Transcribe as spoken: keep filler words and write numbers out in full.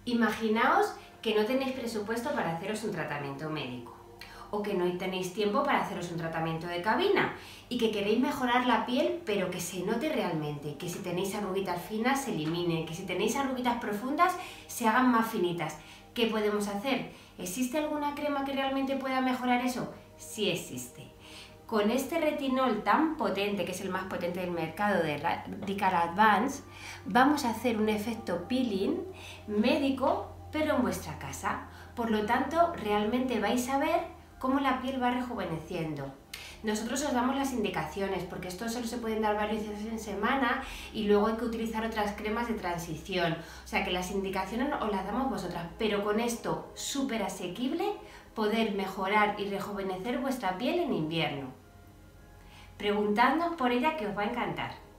Imaginaos que no tenéis presupuesto para haceros un tratamiento médico o que no tenéis tiempo para haceros un tratamiento de cabina y que queréis mejorar la piel pero que se note realmente, que si tenéis arruguitas finas se eliminen, que si tenéis arruguitas profundas se hagan más finitas. ¿Qué podemos hacer? ¿Existe alguna crema que realmente pueda mejorar eso? Sí existe. Con este retinol tan potente, que es el más potente del mercado de Radical Advance, vamos a hacer un efecto peeling médico, pero en vuestra casa. Por lo tanto, realmente vais a ver cómo la piel va rejuveneciendo. Nosotros os damos las indicaciones, porque esto solo se pueden dar varias veces en semana y luego hay que utilizar otras cremas de transición. O sea que las indicaciones os las damos vosotras, pero con esto súper asequible, poder mejorar y rejuvenecer vuestra piel en invierno. Preguntadnos por ella, que os va a encantar.